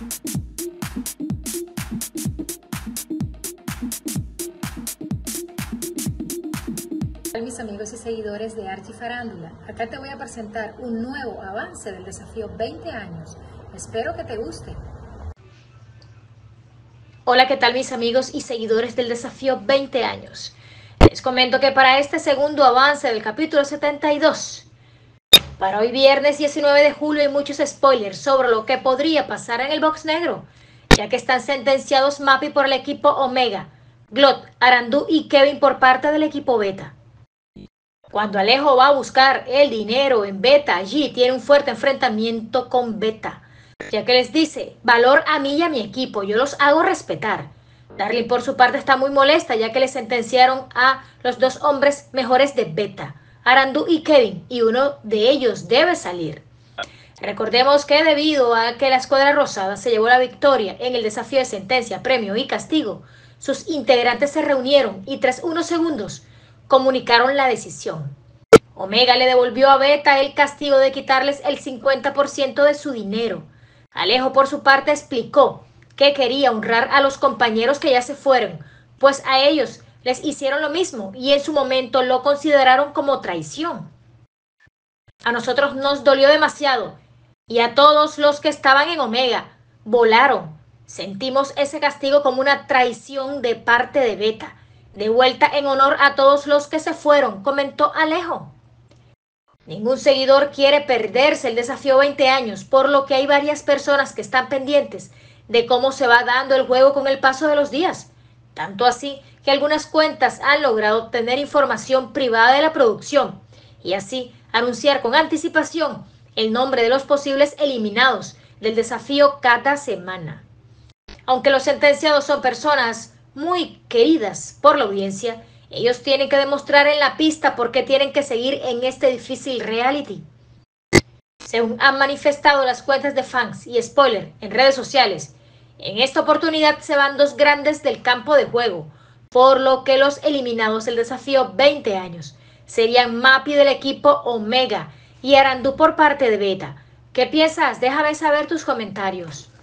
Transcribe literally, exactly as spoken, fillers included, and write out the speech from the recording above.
Hola mis amigos y seguidores de Archi Farándula, acá te voy a presentar un nuevo avance del desafío veinte años, espero que te guste. Hola, ¿qué tal mis amigos y seguidores del desafío veinte años? Les comento que para este segundo avance del capítulo setenta y dos, para hoy viernes diecinueve de julio hay muchos spoilers sobre lo que podría pasar en el box negro, ya que están sentenciados Mappy por el equipo Omega, Glot, Arandú y Kevin por parte del equipo Beta. Cuando Alejo va a buscar el dinero en Beta, allí tiene un fuerte enfrentamiento con Beta, ya que les dice, valor a mí y a mi equipo, yo los hago respetar. Darling por su parte está muy molesta, ya que le sentenciaron a los dos hombres mejores de Beta, Arandú y Kevin, y uno de ellos debe salir. Recordemos que debido a que la Escuadra Rosada se llevó la victoria en el desafío de sentencia, premio y castigo, sus integrantes se reunieron y tras unos segundos comunicaron la decisión. Omega le devolvió a Beta el castigo de quitarles el cincuenta por ciento de su dinero. Alejo por su parte explicó que quería honrar a los compañeros que ya se fueron, pues a ellos les hicieron lo mismo y en su momento lo consideraron como traición. A nosotros nos dolió demasiado y a todos los que estaban en Omega volaron. Sentimos ese castigo como una traición de parte de Beta. De vuelta en honor a todos los que se fueron, comentó Alejo. Ningún seguidor quiere perderse el desafío veinte años, por lo que hay varias personas que están pendientes de cómo se va dando el juego con el paso de los días. Tanto así que algunas cuentas han logrado obtener información privada de la producción y así anunciar con anticipación el nombre de los posibles eliminados del desafío cada semana. Aunque los sentenciados son personas muy queridas por la audiencia, ellos tienen que demostrar en la pista por qué tienen que seguir en este difícil reality. Según han manifestado las cuentas de fans y spoiler en redes sociales, en esta oportunidad se van dos grandes del campo de juego, por lo que los eliminados del desafío veinte años serían Mappy del equipo Omega y Arandú por parte de Beta. ¿Qué piensas? Déjame saber tus comentarios.